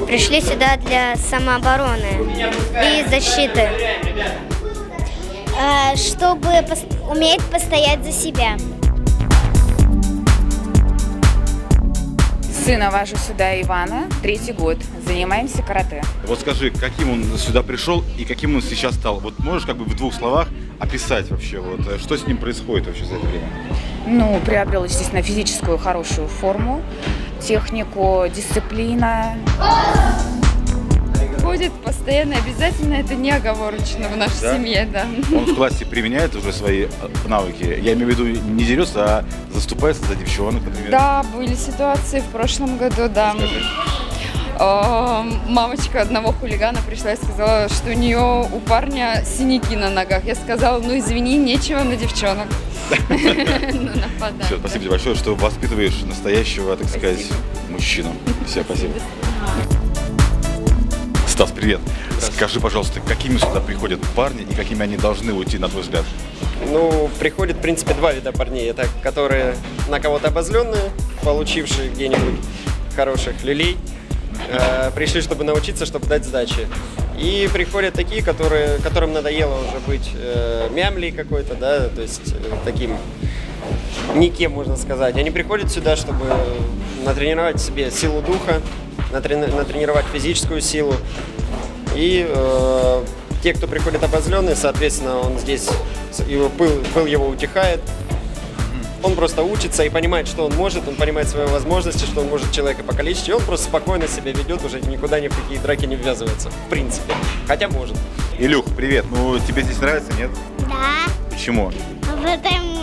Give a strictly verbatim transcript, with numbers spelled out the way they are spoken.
Пришли сюда для самообороны и защиты. Чтобы уметь постоять за себя. Сына вожу сюда Ивана, третий год, занимаемся карате. Вот скажи, каким он сюда пришел и каким он сейчас стал? Вот можешь как бы в двух словах описать вообще, вот, что с ним происходит вообще за это время? Ну, приобрел, естественно, физическую хорошую форму, технику, дисциплина. Ходит постоянно, обязательно, это не оговорочно в нашей да? семье, да. Он в классе применяет уже свои навыки? Я имею в виду, не дерется, а заступается за девчонок, например? Да, были ситуации в прошлом году, да. Мамочка одного хулигана пришла и сказала, что у нее, у парня синяки на ногах. Я сказала, ну извини, нечего на девчонок. Все, спасибо тебе большое, что воспитываешь настоящего, так сказать, мужчину. Все, спасибо. Стас, привет. Скажи, пожалуйста, какими сюда приходят парни и какими они должны уйти, на твой взгляд? Ну, приходят, в принципе, два вида парней. Это которые на кого-то обозленные, получившие где-нибудь хороших люлей, э, пришли, чтобы научиться, чтобы дать сдачи. И приходят такие, которые, которым надоело уже быть э, мямлей какой-то, да, то есть э, таким никем, можно сказать. Они приходят сюда, чтобы натренировать себе силу духа, натренировать физическую силу. И э, те, кто приходит обозленный, соответственно, он здесь, его пыл, пыл его утихает. Он просто учится и понимает, что он может, он понимает свои возможности, что он может человека покалечить, и он просто спокойно себя ведет, уже никуда ни в какие драки не ввязывается, в принципе. Хотя может. Илюх, привет. Ну, тебе здесь нравится, нет? Да. Почему? Потому